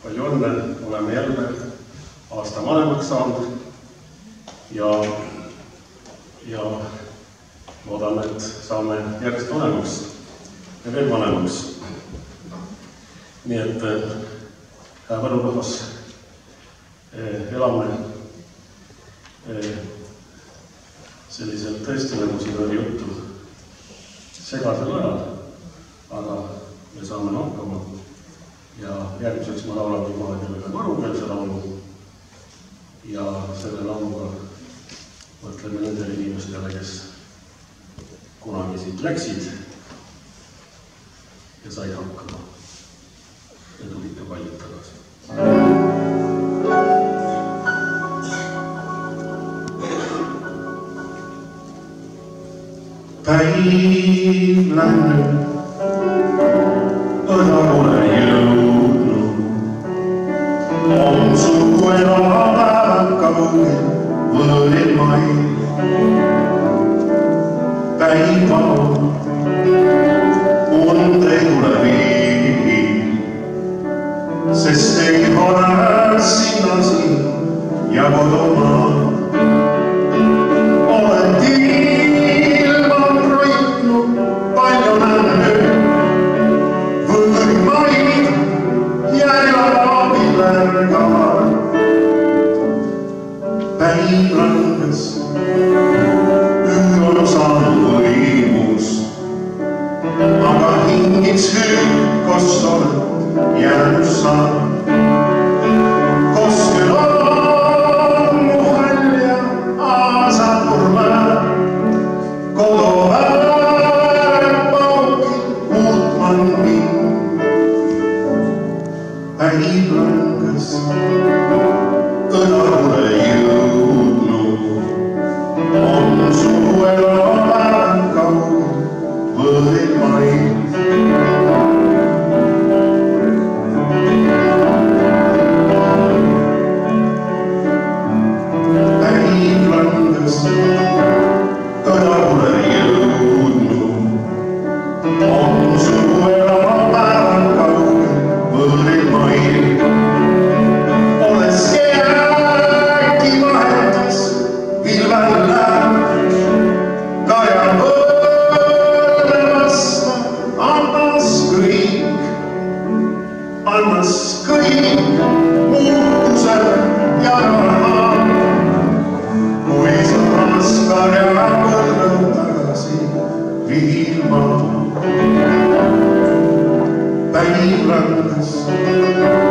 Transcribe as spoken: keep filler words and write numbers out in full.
palju õnne, oleme jälle aasta vanemaks saanud ja, ja loodan, et saame järjest vanemaks ja veel vanemaks. Nii et hää Võrurahvas, elame sellisel tõesti, nagu siin oli juttu, segasel ajal, aga me saame hakkama. Ja järgmiseks ma laulan viimakeelega võrukeelse laulu ja selle lauluga mõtleme nendele inimestele, kes kunagi siit läksid ja said hakkama ja tulid ka paljud tagasi. Päiv läinud õna pole jõudnud, on su elapäevad kaugel võõril mail. Päiv on, und ei tule viil, sest ei ole sinna siin ja kodumaa. Olen ilman roitnud palju nähnud, Päiv langes, üür on saanud võimus, aga hingiks hüükos oled jäänud saanud. Koskel on mu hälja aasa turme, kodu vääreb pauki muutman mind. Päiv langes, õnarule jõudnud, on su elapäev kaugel võõril mail. Päiv langes, õnarule jõudnud, on su elapäev kaugel võõril mail. Annas kõik muutused ja raha, kui sa raskar ja põlvõn tagasi viilma. Päiv langes